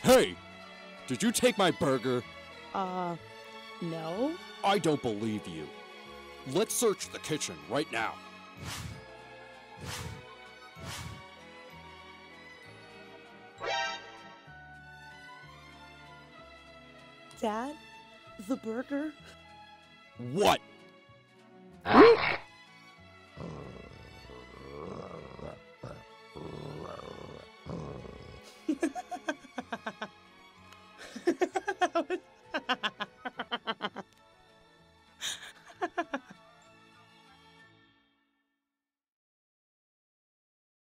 Hey! Did you take my burger? No? I don't believe you. Let's search the kitchen right now. Dad? The burger? What?